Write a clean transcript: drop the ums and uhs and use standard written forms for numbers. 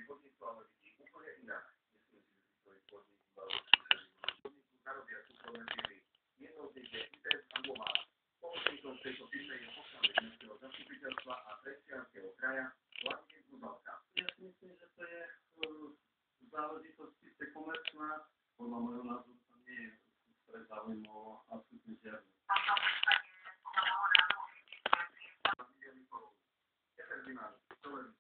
podniku, ale vidí úplne inak. Myslím si, že svoj podnik podniku zarobia súkromné firmy. Jednou z nich je ITES a Global. Pomocníkom v tejto firme je poslanec mestského zastupiteľstva a Trenčianskeho kraja Vladimír Buzalka. Ja si myslím, že to je záležitosť čiste komerčná. Podľa môjho názoru to nie je stred záujmov absolútne žiadny. Peter Ziman,